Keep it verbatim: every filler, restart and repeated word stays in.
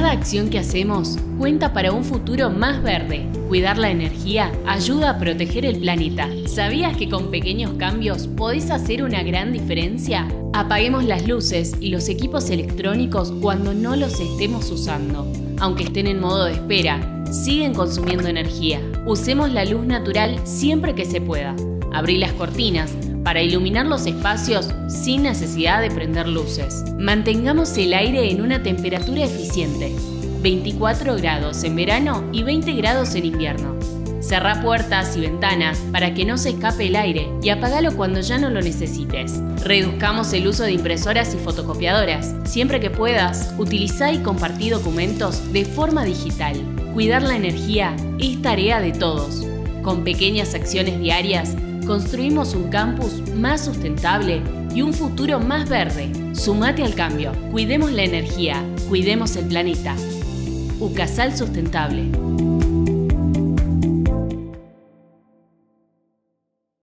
Cada acción que hacemos cuenta para un futuro más verde. Cuidar la energía ayuda a proteger el planeta. ¿Sabías que con pequeños cambios podés hacer una gran diferencia? Apaguemos las luces y los equipos electrónicos cuando no los estemos usando. Aunque estén en modo de espera, siguen consumiendo energía. Usemos la luz natural siempre que se pueda. Abrí las cortinas para iluminar los espacios sin necesidad de prender luces. Mantengamos el aire en una temperatura eficiente, veinticuatro grados en verano y veinte grados en invierno. Cerrá puertas y ventanas para que no se escape el aire y apagalo cuando ya no lo necesites. Reduzcamos el uso de impresoras y fotocopiadoras. Siempre que puedas, utilizá y compartí documentos de forma digital. Cuidar la energía es tarea de todos. Con pequeñas acciones diarias, construimos un campus más sustentable y un futuro más verde. Sumate al cambio. Cuidemos la energía, cuidemos el planeta. UCASAL Sustentable.